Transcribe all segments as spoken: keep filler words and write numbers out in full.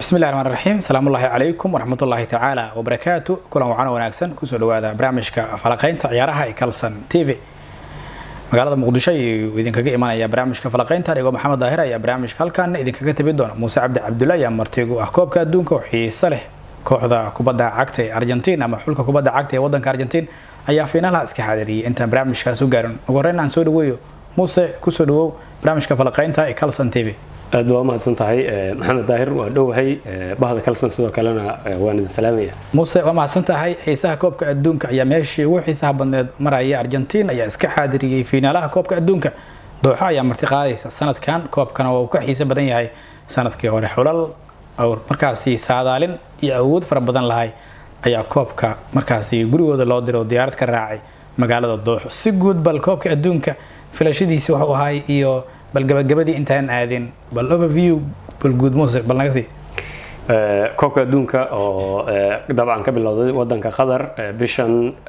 بسم الله الرحمن الرحيم السلام الله عليكم ورحمة الله تعالى وبركاته كلنا وعنا وناكسن كسر هذا برنامجك فلقين عيارها كلسن تي في مقالة مقدشة وإذا كجي إيمان يا برنامجك فلقين تاريخ محمد ظاهرة يا برنامج كالكان إذا كجي تبدون موسى عبد عبد الله يا مرتيجو أحكام كادون كوحي صالح كوحدة كوبدا عكتة أرجنتين أما حلك كوبدا عكتة وطن كأرجنتين أي فينالها إسك حاضري أنت برنامجك سوغرن وقررنا عن سود ويو موسى كسر برنامجك فلقين تاريخ كلسن تي في aad waa mahadsan tahay maxamed daahir waa dhowahay bahda kalsan sidoo kalena waan idin salaamaya muuse waa mahadsan tahay xiisaha koobka adduunka ayaa meeshii ugu xiisaha badneed maraya Argentina ayaa iska xaadiriyay fiinaalaha koobka adduunka Doha ayaa marti qaadaysa sanadkan koobkana waa uu ka xiiso badan yahay sanadkii hore xulal oo markaasi saadaalin iyo awood fara badan lahay ayaa koobka markaasi gurigooda loo diro diyaarad ka raacay magaalada Doha si guud bal koobka adduunka filashadiisa waxa uu ahay iyo bal gabagabadii intaan aadin bal overview bal guud muuse bal naga sii ee koobka adduunka oo dabcan ka bilowday wadanka Qatar bishan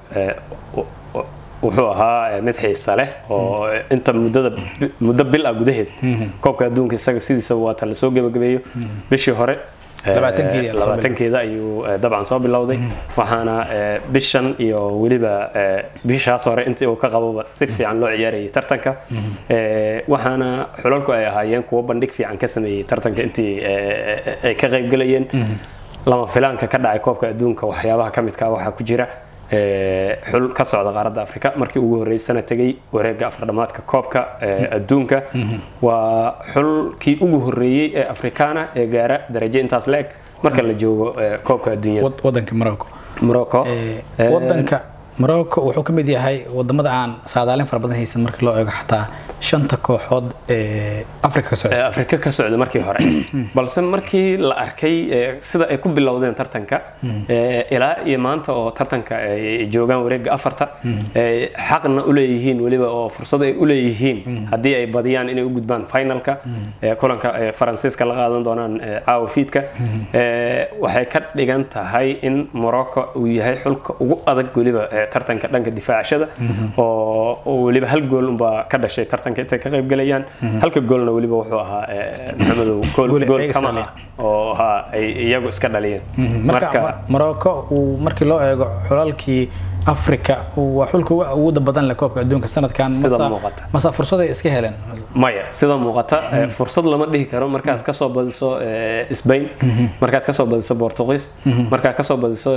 wuxuu ahaa mid xiiso leh oo inta muddada muddo bil ah gudaheed koobka adduunka isaga sidiisa waa tan la soo gabagabeeyo bishii hore labaatankeeda ayuu dabcan soo bilowday waxaana bishan iyo waliba bishaas hore intii uu ka qababa si fiican loo ciyaarayay tartanka waxaana xulalku ay ahaayeen kuwa bandhig fiican ka sameeyay tartanka intii ay ka qayb galayeen lama filaanka ka dhacay koobka adduunka waxyaabaha ka midka waxa ku jira xul ka socda qaaradda Afrika markii ugu horeysana tagay wareegga afardhamaadka koobka adduunka waa xulkii ugu horeeyay ee Afrikaana ee gaara darajo intaas leeg marka la joogo koobka adduunka wadanka Morocco Morocco wadanka Morocco wuxuu ka mid yahay wadamada aan saadaalin fara badan haysan markii loo eego xataa shanta kooxood ee Afrika ka socda Afrika ka socda markii hore balse markii la arkay sida ay ku bilowdeen tartanka ilaa iyo maanta oo tartanka ay joogaan wareegga afarta xaqna u leeyihiin waliba oo fursad ay u leeyihiin hadii ay badiyaan inay u gudbaan finalka kulanka Faransiiska la qaadan doonaan caawa fiidka waxay ka dhigan tahay in Morocco uu yahay xulka ugu adag waliba tartanka dhanka difaacashada oo waliba hal gool umba ka dhashay tartanka inta ka qayb galayaan halka goolna waliba wuxuu ahaa maxamedow gool kama oo ha ay iyagu iska dhaliyeen marka Morocco uu markii loo eego xulalkii Afrika waa xulka ugu badan la koobka adduunka sanadkan masa fursad ay iska heleen maya sida muuqata fursad lama dhihi karo markaad ka soo badiso Spain markaad ka soo badiso Portuguese markaad ka soo badiso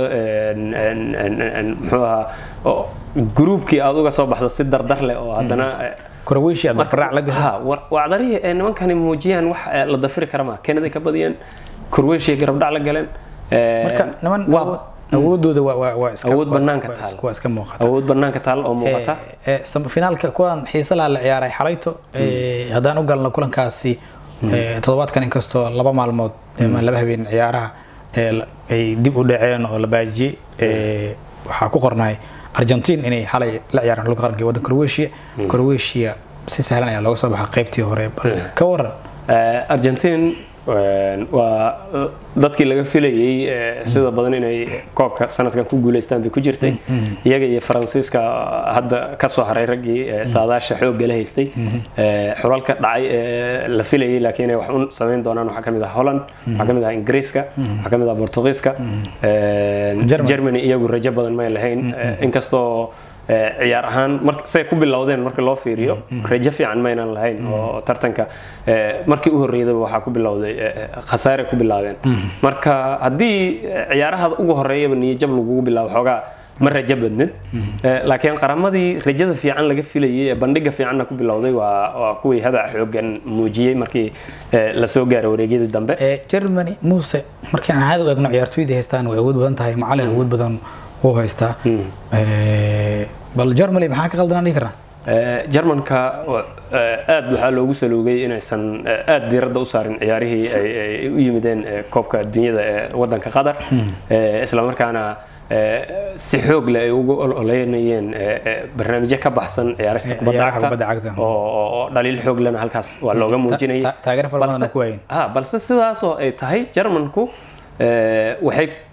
muxuu ahaa groupkii aad uga soo baxdo si dardar leh oo hadana Croatia barraac la gashay ha wacdariye nimankan muujiyaan wax la dafiri kara ma Canada ka badiyeen Croatia garab dhac la galeen marka niman awoodooda waa waa iska awood banaanka taal waa iska muuqata awood banaanka taal oo muuqata ee samba finaalka kuwan xiiso la ciyaaray xalayto ee hadaan u galno kulankaasi ee toddobaadkan inkastoo laba maalmood ama laba habeen ciyaaraha ay dib u dhaceen oo la baajiyay ee waxa ku qornay Argentina inay xalay la ciyaaraan xulka qaranka wadanka Croatia Croatia si sahlan ayaa looga soo baxay qaybtii hore ka waran Argentina waa dadkii laga filayay sida badan inay koobka sanadkan ku guuleystaan bay ku jirtay iyaga iyo Faransiiska hadda ka soo haray ragii saadaasha xoog la haystay xulalka dhacay la filayay laakiin wax un sameyn doonaan waxa kamid ah Holland waxa kamid ah Ingiriiska waxa kamid ah Portugiiska Germany iyagu rajo badan ma lahayn inkastoo ciyaar ahaan markay say ku bilowdeen markii loo fiiriyo rajo fiican ma inaan lahayn oo tartanka markii u horeeyay waxa ku bilowday khasaare ku bilaabeen marka hadii ciyaaraha ugu horeeyaba niyad lagu bilaabo xogaa ma rajo badnid laakiin qaramadii rajada fiican laga filayay bandhiga fiicanna ku bilowday waa waa kuwii hada xoogan muujiyay markii la soo gaaray wareegyada dambe ee Germany Muuse markii aan aad u eegno ciyaartoyda haystaan way awood badan tahay macallin awood badan oo haysta ee bal Germany maxaa ka qaldan dhigi karnaa Germanka aad waxa loogu saloogay inaysan aad diiradda u saarin ciyaarihii ay u yimideen koobka adduunyada ee wadanka Qatar isla markaana si xoog leh ay ugu oleynayeen barnaamijyo ka baxsan ciyaarista kubadda cagta oo dhaliil xoog leh halkaas waa looga muujinayay taageero fara badan ku waayeen ha balse sidaas oo ay tahay Germanku waxay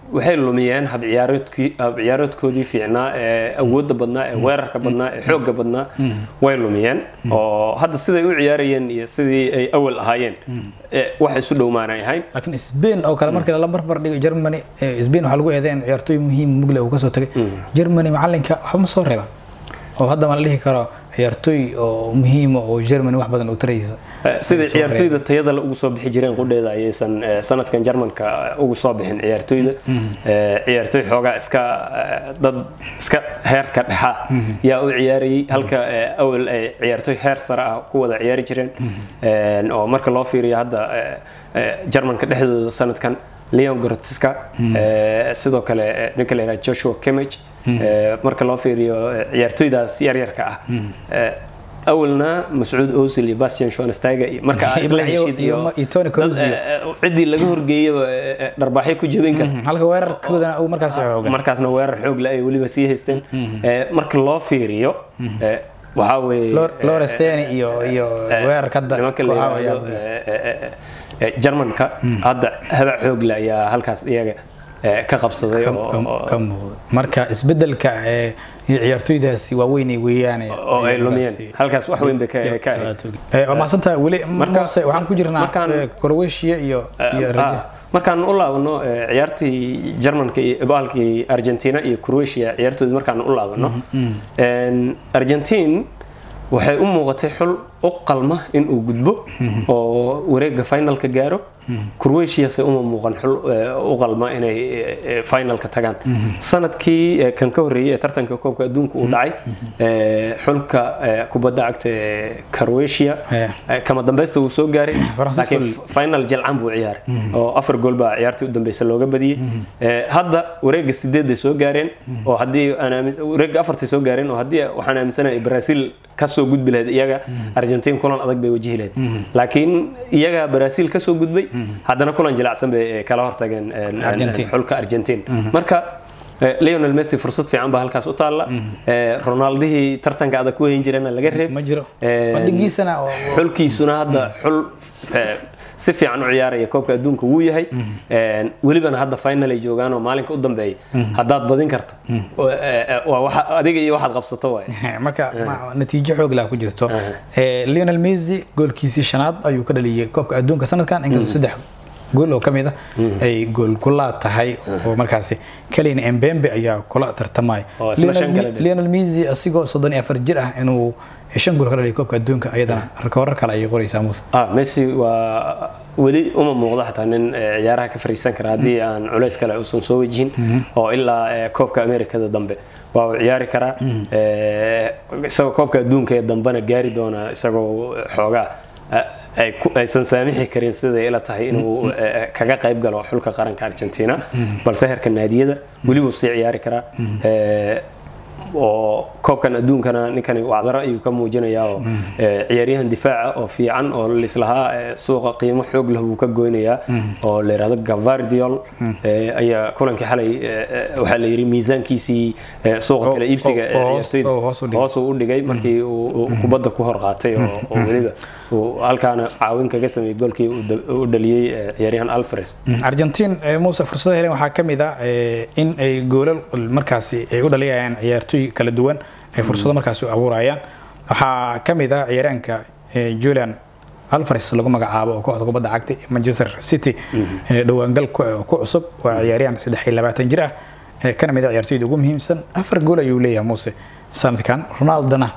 waxay lumiyeen hab ciyaareedkii hab ciyaareedkoodii fiicnaa ee awoodda badnaa ee weerarka badnaa ee xoogga badnaa way lumiyeen oo hadda siday u ciyaarayeen iyo sidii ay awal ahaayeen wax isu dhowmaanay ahayn laakiin Spain oo kale markii la barbar dhigo Germany Spain waxa lagu eedeeyay ciyaartoy muhiim mugle uu ka soo tagay Germany macalinka waxa ma soo reebay oo hadda ma la dhihi karo ciyaartoy oo muhiim oo Germany wax badan u taraysa sida ciyaartoyda tayada la ugu soo bixi jireen qudheeda ayaysan sanadkan Germanka ugu soo bixin ciyaartoyda ciyaartoy xoogaa iska dad iska heerka dhaxa yaa u ciyaarayay halka awal ay ciyaartoy heer sare ah ku wada ciyaari jireen oo marka loo fiiriyo hadda Germanka dhexdooda sanadkan Leon Goretzka sidoo kale ninka la yiraahdo Joshua Kimmich marka loo fiiriyo ciyaartoydaas yar yarka ah awalna Mas'uud Ozil iyo Bastian Schweinsteiger marka isla heshiid iyo Toni Kroos cidii laga horgeeyay darbaaxay ku jabin kar halka weerarkooda uu markaas xoog markaasna weerar xoog la ay waliba sii haysteen marka loo fiiriyo waxa weey Lorenzen iyo iyo weerarka Germanka hadda haba xoog la ayaa halkaas iyaga ka qabsaday oo marka isbedelka ee ciyaartoydaasi waa weyn ay weeyaan oo ay lumiyeen halkaas wax weyn bay ka ka ee ma santa wali Mose waxaan ku jirnaa Croatia iyo iyo markaan u laabano ciyaartii Germanka iyo baalkii Argentina iyo Croatia ciyaartooyda markaan u laabano een Argentina waxay u muuqatay xul u qalma in uu gudbo oo wareegga finalka gaaro Croatia se uma muuqan xul u qalma inay finalka tagaan sanadkii kan ka horeeyay tartanka koobka adduunka uu dhacay xulka kubadda cagta Croatia kama dambaysta uu soo gaaray laakiin final jalcan buu ciyaaray oo afar gool baa ciyaartii u dambeysay looga badiyay hadda wareegga sideed ay soo gaareen oo hadii ana wareegga afartii soo gaareen oo hadii waxaan aaminsanahay Brazil ka soo gudbi lahayd iyaga Argentina kulan adag bay wajihi lahayd laakiin iyaga Brazil ka soo gudbay haddana kulan jilacsan bay kala hortageen xulka Argentina marka Lionel Messi fursad fiican baa halkaas u taala Ronaldo tartanka adag ku hayn jireen laga reeb ma jiro bandhigiisana xulkiisuna hadda xul si fiican u ciyaaraya koobka adduunka wuu yahay een waliba hadda final ay joogaan oo maalinka u dambeeyay hadaad badin karto waa waxa adiga iyo waxaad qabsato way marka natiijo xoog la ku jirto ee Lionel Messi goolkiisii shanaad ayuu ka dhaliyay koobka adduunka sanadkan inkastoo saddex gool oo kamid ah ay gool kula tahay oo markaasi Kylian Mbappe ayaa kula tartamay Lionel Messi asigoo soddon iyo afar jir ah inuu shan gool ka dhaliyay koobka adduunka ayadana rekoor kale ay qoraysaa Muuse ah Messi waa wali uma muuqda xataa nin ciyaaraha ka fariisan kara hadii aan culays kale uusan soo wajihin oo ilaa koobka Amerikada dambe waa ciyaari kara ee isagoo koobka adduunka ee dambana gaari doona isagoo xoogaa ay aysan saamixi karin sida ila tahay inuu kaga qayb galo xulka qaranka Argentina balse heerka naadiyada wali uu sii ciyaari kara ee oo koobkan adduunkana ninkani wacdara ayuu ka muujinayaa oo ciyaaryahan difaaca oo fiican oo lislaha suuqa qiimo xoog leh uu ka gooynayaa oo la yiraahdo Gavardiol ayaa kulankii xalay waxa la yiri miisaankiisii suuqa kala iibsiga hoos u dhigay markii uu kubadda ku hor qaatay oo waliba oo halkaana caawin kaga sameeyay goolkii uu dhaliyay ciyaaryahan Alvarez Argentina Muuse fursad heleen waxa kamid ah in ay goolal markaasi ay u dhaliyaan ciyaartoy kala duwan ay fursado markaas u abuurayaan waxa kamid ah ciyaaraanka Julian Alvarez lagu magacaabo oo kooxda kubadda cagta Manchester City dhawaan gal ku cusub waa ciyaaryahan saddex iyo labaatan jir ah kana mid ah ciyaartoyda ugu muhiimsan afar gool ayuu leeyahay Muuse sanadkan Ronaldo-na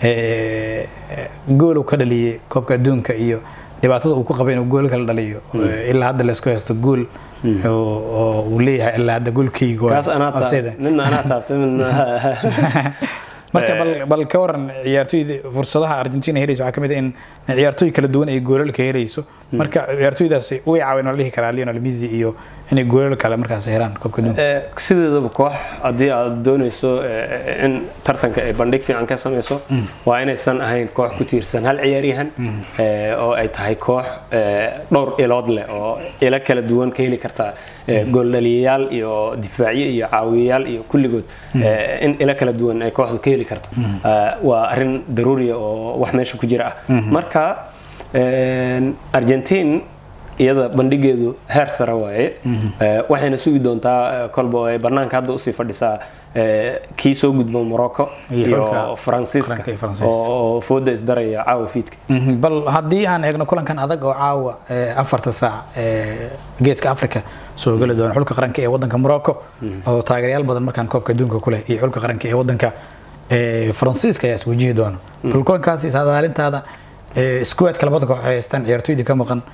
gool uu ka dhaliyay koobka adduunka iyo dhibaatada uu ku qabay inuu gool kala dhaliyo ilaa hadda la isku haysto gool oo uu leeyahay ilaa hadda goolkayga kaas ana taabtay min ana taabtay min marka bal bal ka waran ciyaartoyda fursadaha Argentina helayso waxa kamid ah in ciyaartoy kala duwan ay goolal ka helayso marka ciyaartoydaas way caawin walahi kara Lionel Messi iyo inay goolal kale markaas helaan koobka adduunka ee sideedaba koox hadii aad doonayso in tartanka ay bandhig fiican ka sameyso waa inaysan ahayn koox ku tiirsan hal ciyaaryahan ee oo ay tahay koox dhowr ilood leh oo ila kala duwan ka heli karta gool dhaliyayaal iyo difaaciye iyo caawiyayaal iyo kulligood in ila kala duwan ay kooxdu ka heli karto waa arin daruuri oo wax meesha ku jira marka Argentina iyada bandhigeedu heer sare waaye waxayna sugi doontaa kolba ay banaanka hadda usii fadhisaa kii soo gudbo Morocco iyo Faransiiska oo fooda isdaraya caawa fiidka bal haddii aan eegno kulankan adag oo caawa afarta saac geeska Afrika soo gali doona xulka qaranka ee wadanka Morocco oo taageerayaal badan markaan koobka adduunka ku leh iyo xulka qaranka ee wadanka Faransiiska ayaa wajihi doona kulankaasi saadaalintaada iskuwaad kala badan koox haystaan ciyaartoyda ka maqan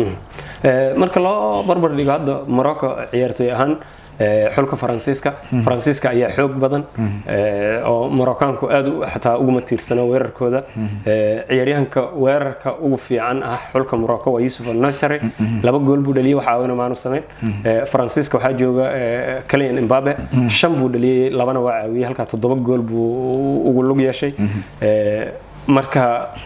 marka loo barbar dhigo hadda Morocco ciyaartoy ahaan xulka Faransiiska Faransiiska ayaa xoog badan oo Moroccaanku aad xataa ugu matiirsana weerarkooda ciyaaryahanka weerarka ugu fiican ah xulka Morocco waa Youssouf Al-Nassri laba gool buu dhaliyay waxa uu maanu sameyn Faransiiska waxa jooga Kylian Mbappe shan buu dhaliyay labana waa caawiyay halka toddoba gool buu ugu lug yeeshay marka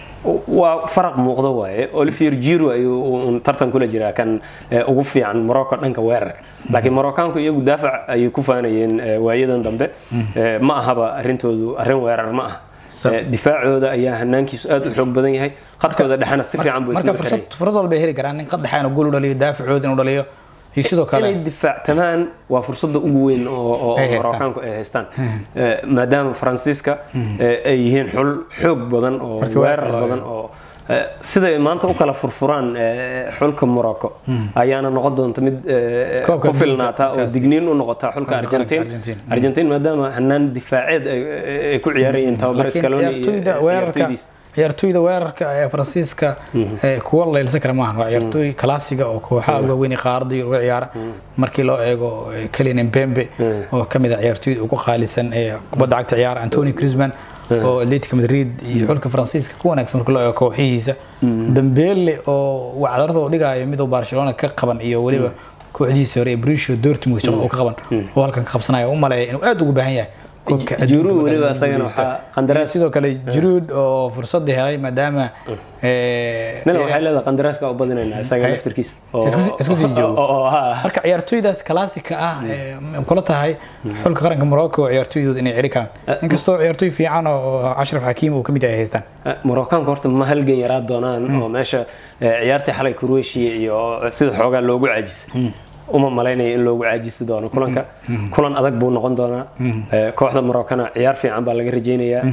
waa faraq muuqda waaye Olivier Giroud ayuu tartan kula jiraa kan ugu fiican Morocco dhanka weerar laakiin Moroccaanku iyagu daafac ay ku faanayeen waayadan dambe ma ahaba arintoodu arin weerar ma aha difaacooda ayaa hanaankiisu aad u xoog badan yahay qadkooda dhaxana si fiican buu marka fursad fursad walba heli karaan in qad dhaxana gool u dhaliyo daafacooda inuu dhaliyo iyo sidoo kale inay difaactamaan waa fursadda ugu weyn oo Moroccaanku ay haystaan maadaama Faransiiska ay yihiin xul xoog badan oo weerar badan oo sida maanta u kala furfuraan xulka Morocco ayaana noqon doonta mid ku filnaata oo digniin u noqota xulka Argentine Argentine maadaama hanaan difaaceed ay ku ciyaarayeen tababar Scaloni iyo ciyaartoyda weerarka ee Faransiiska kuwa la ilsa kara maahan waa ciyaartoy classiga oo kooxaha ugu weyn qaarada iyo ciyaara markii loo eego Kylian Mbappe oo kamid ah ciyaartoyda ugu qaalisan ee kubadda cagta ciyaara Antoine Griezmann oo Atletico Madrid iyo xulka Faransiiska ku wanaagsan markii loo eego kooxihiisa Dembele oo wacdarada dhigayo mid Barcelona ka qaban iyo waliba kooxdiisa hore Borussia Dortmund oo ka qaban oo halkan ka qabsanayo u maleeyo inuu aad ugu baahan yahay Giroud waliba asagana waxa qandaraas sidoo kale Giroud oo fursad helay maadaama ee nala waxa leedahay qandaraaska u badinayna asaga laftirkiisa oo isku sii joogo marka ciyaartoydaas classic ah kula tahay xulka qaranka Morocco ciyaartoydooda inay ciri karaan inkastoo ciyaartoy fiican oo Ashraf Hakimi uu kamid yahay haystaan Moroccan horta ma halgan yaraa doonaan oo meesha ciyaartii xalay Croatia iyo sida xoogaa loogu caajisay uma maleynay in loogu caajisi doono kulanka kulan adag buu noqon doonaa kooxda Moroccan ciyaar fiican baa laga rajeynayaa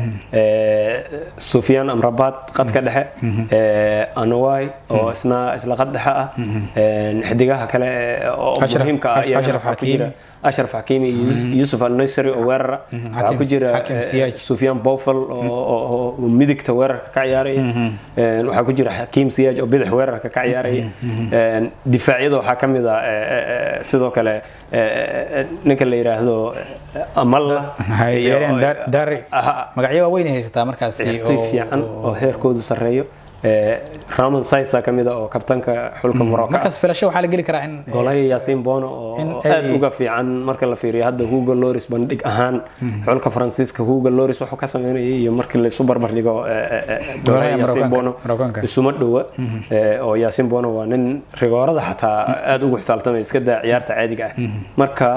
Soufiane Amrabat qadka dhexe Anouay oo isna isla qad dhexe ah xidigaha kale oo muhiimka ah Ashraf Hakimi Ashraf Hakimi Youssouf Al-Nassri oo weerar waxa ku jira Soufiane Boufal oo midigta weerarka ka ciyaaraya waxa ku jira Hakim Ziyech oo bidix weerarka ka ciyaaraya difaacyada waxa kamid ah sidoo kale ninka la yiraahdo Amalla hay'an Dari magacyada weyn haysta markaas oo fiican oo heerkoodu sareeyo Ramon Saïssa kamida oo kabtanka xulka Morocco markaas filasho waxa la gali karaa in golay Yasin Bono oo aad uga fiican marka la fiiriyo hadda Hugo Lloris bandhig ahaan xulka Faransiiska Hugo Lloris wuxuu ka sameeyay iyo markii la super bandhigo golay Yasin Bono isuma dhawa oo Yasin Bono waa nin rigoorada xataa aad ugu xifaaltamay iska daa ciyaarta caadiga ah marka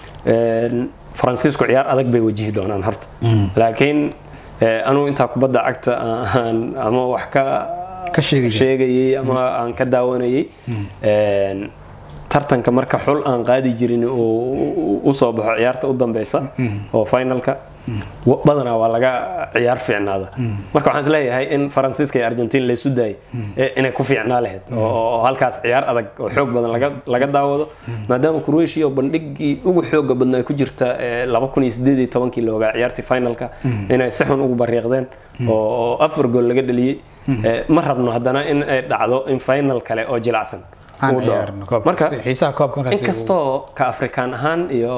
Faransiisku ciyaar adag bay wajihi doonaan horta laakiin anu inta kubadda cagta aan ama wax ka ka sheegayay ama aan ka daawanayay een tartanka marka xul aan qaadi jirin oo u soo baxo ciyaarta u dambaysa oo finalka badana waa laga ciyaar fiicnaada marka waxaan isleeyahay in Faransiiska iyo Argentina la isu daay inay ku fiicnaa lahayd oo halkaas ciyaar adag oo xoog badan laga laga daawado maadaama Croatia oo bandhigii ugu xoog badan ku jirta laba kun iyo siddeed iyo toban looga ciyaartii finalka inay si xun ugu bariiqdeen oo afar gool laga dhaliyay ma rabno haddana in ay dhacdo in final kale oo jilacsan marka xiisaha koobka markaas inkastoo ka Afrikaan ahaan iyo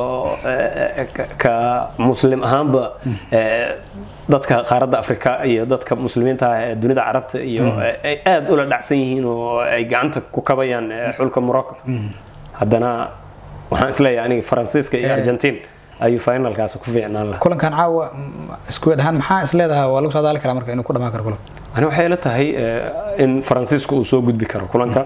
ka Muslim ahaanba dadka qaaradda Afrika iyo dadka muslimiinta ee dunida Carabta iyo ay aad ula dhacsan yihiin oo ay gacanta ku kabayaan xulka Morocco haddana waxaan isleeyahay aniga Faransiiska iyo Argentina ayuu finalkaas ku fiicnaan lahaa kulankan caawa isku wadahan maxaa isleedahay waa lagu soo daali karaa marka inuu ku dhamaan karo kulanka أنا وحيلة هاي إن فرانسيسكو وسوق جود بكرة كلانكا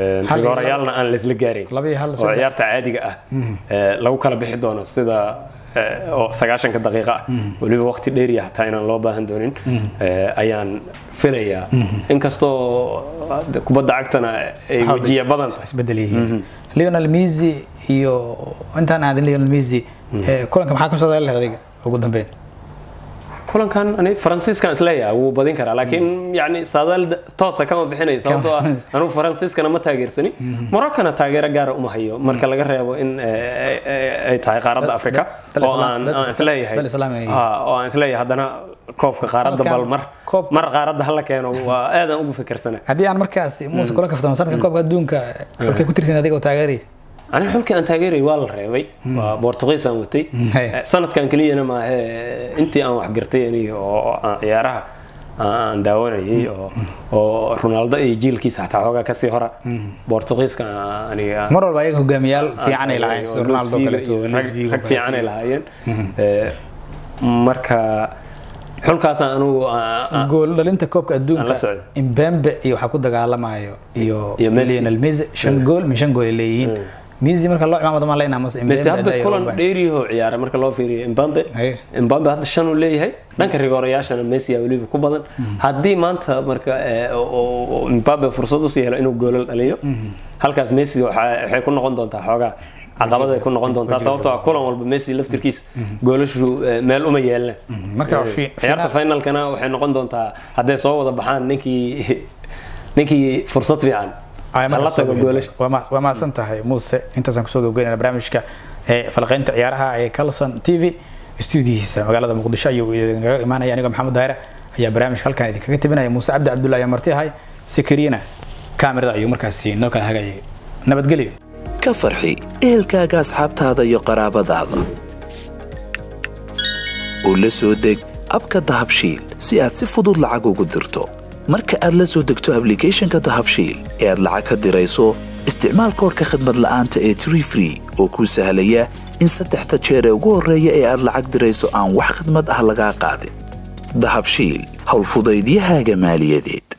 ريالنا أنا لسه جارين وعيارة عادية لو كلا بيحدونا سيدا oo sagaashan daqiiqo waliba waqti dheer yahay taa inaan loo baahan doonin ayaan filayaa inkastoo kubadda cagtana ay wajiya badan isbedeliyeen Lionel Messi iyo intaan aad Lionel Messi kulanka maxaa ka soo dhalay adiga ugu dambeyn kulankan ani Faransiiskan isleeyahay wuu badin karaa laakiin yaani saadal toosa kama bixinay sababtoo ah anu Faransiiskana ma taageersani Morocco-na taageero gaar ah uma hayo marka laga reebo in ay tahay qaaradda Afrika oo aan isleeyahay ha oo aan isleeyahay hadana koobka qaaradda bal mar mar qaaradda hal keeno waa aadan ugu fikirsana hadii aan markaas muuse kula kaftamo sanadkan koobka adduunka halkay ku tirsan adiga oo taageeray أنا حلك أن تاجري والرهيبي وبرتغيس أمتي سنة كان كلي أنا مع أنتي أنا وحجرتيني ويارها عن داوني أو رونالدو يجيل كيس حتى هو كسي هرا برتغيس كان يعني مرة الباقي هو جميل في عن العين رونالدو كلته في عن العين مركا حلقة أنو قول اللي أنت كوب الدون إمبامبي يو حكود دجالة معايو يو ليونيل ميسي شن جول مش شن جول الليين ميسي مركا الله إمام ضمان لينا مس بس هذا كلن ديري هو عيار مركا الله في إمبامبي إمبامبي هذا شنو اللي هي لانك ريغورياش أنا ميسي أولي بكوبادن هذه ما أنت مركا إمبامبي فرصته سهلة إنه جول عليه هالكاس ميسي حيكون نقدون تحاجة عقبات يكون نقدون دونتا sababtoo ah kulan walba Messi laftirkiis goolashu meel uma yeelan marka fi ciyaarta finalkana waxay noqon doontaa haday soo wada baxaan ninkii ninkii fursad fiican la tago goolash waa ma santahay Muuse intaasaan kusoo gabagaynaa barnaamijka ee falqaynta ciyaaraha ee Kalsan T V studio-hiisa magaalada Muqdisho ayuu idinkaga imaanaya aniga Maxamed Daahir ayaa barnaamijka halkan idinkaga tibinaya Muuse Cabdi Cabdullaahi martihay Sikirina kaamirada ayuu markaas noo kala hagayay nabadgelyo ka farxi ehelkaaga asxaabtaada iyo qaraabadaada oo la soo deg abka dahabshiil si aad si fudud lacag ugu dirto marka aad la soo degto application-ka dahabshiil ee aad lacag ka dirayso isticmaal koodka khidmad la'aanta ee Tree Free oo kuu sahlaya in saddexda jeer ee ugu horreeya ee aad lacag dirayso aan wax khidmad ah laga qaadin dahabshiil hawl fudaydiyahaaga maaliyadeed